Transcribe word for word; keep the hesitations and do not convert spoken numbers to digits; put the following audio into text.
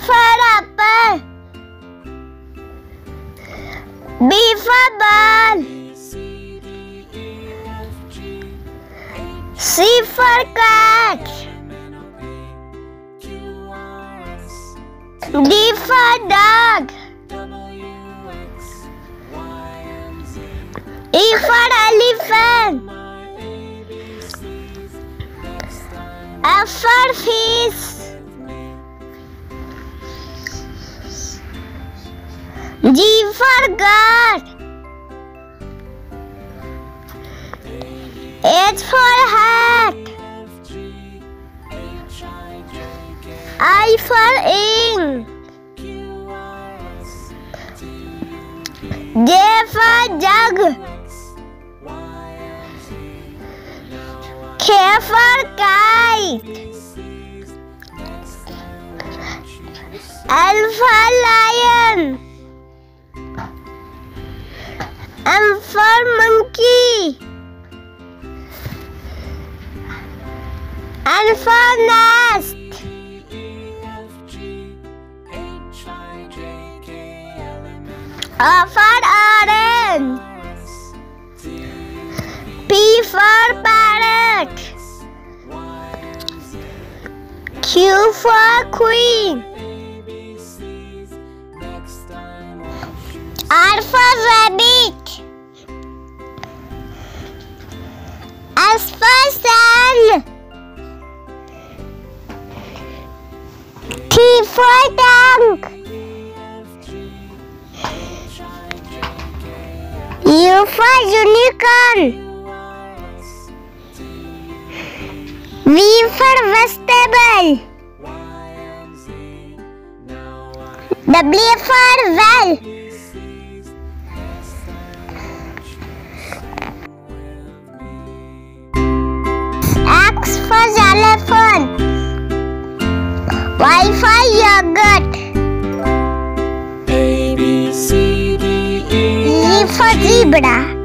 for apple. B for ball. C for cat. D for dog. E for elephant. F for fish. G for goat. H for hat. I for ink. J for jug. K for kite. L for lion. M for monkey. N for nest. O for orange. P for parrot. Q for queen. R for rabbit. S for sun. T for tank. U for unicorn. V for vegetable. W for well. X for xylophone. Y for yogurt. A, B, C, D, E, E for zebra.